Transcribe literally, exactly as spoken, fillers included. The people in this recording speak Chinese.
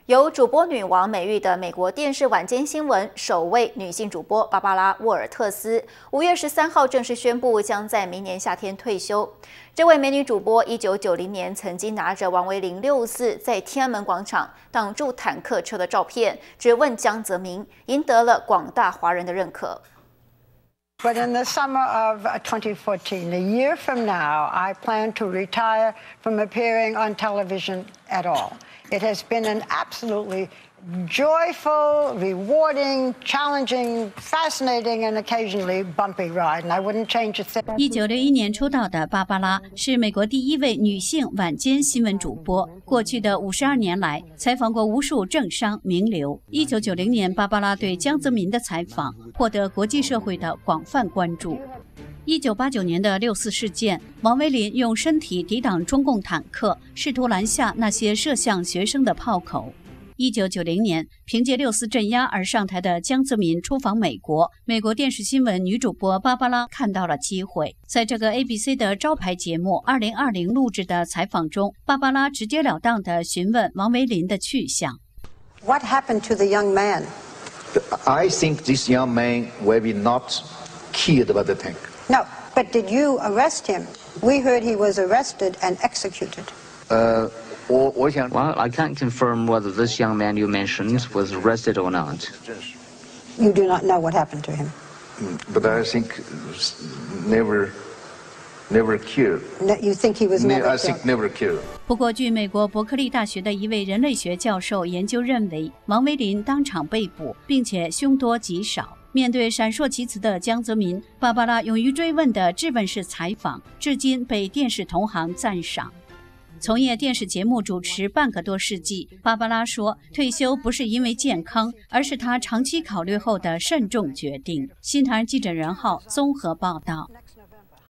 有主播女王美誉的美国电视晚间新闻首位女性主播芭芭拉·沃尔特斯，五月十三号正式宣布将在明年夏天退休。这位美女主播，一九九零年曾经拿着王维零六四在天安门广场挡住坦克车的照片，质问江泽民，赢得了广大华人的认可。 But in the summer of twenty fourteen, a year from now, I plan to retire from appearing on television at all. It has been an absolutely joyful, rewarding, challenging, fascinating, and occasionally bumpy ride, and I wouldn't change a thing. 一九六一年出道的芭芭拉是美国第一位女性晚间新闻主播。过去的五十二年来，采访过无数政商名流。一九九零年，芭芭拉对江泽民的采访获得国际社会的广泛关注。一九八九年的六四事件，王维林用身体抵挡中共坦克，试图拦下那些射向学生的炮口。 一九九零年，凭借六四镇压而上台的江泽民出访美国，美国电视新闻女主播芭芭拉看到了机会，在这个 A B C 的招牌节目《二零二零》录制的采访中，芭芭拉直截了当地询问王维林的去向。 What happened to the young man? I think this young man will be not killed by the tank. No, but did you arrest him? We heard he was arrested and executed. Uh. Well, I can't confirm whether this young man you mentioned was arrested or not. You do not know what happened to him. But I think never, never killed. You think he was never I think never killed. 不过，据美国伯克利大学的一位人类学教授研究认为，王维林当场被捕，并且凶多吉少。面对闪烁其词的江泽民，芭芭拉勇于追问的质问式采访，至今被电视同行赞赏。 从业电视节目主持半个多世纪，芭芭拉说，退休不是因为健康，而是她长期考虑后的慎重决定。新唐人记者任浩综合报道。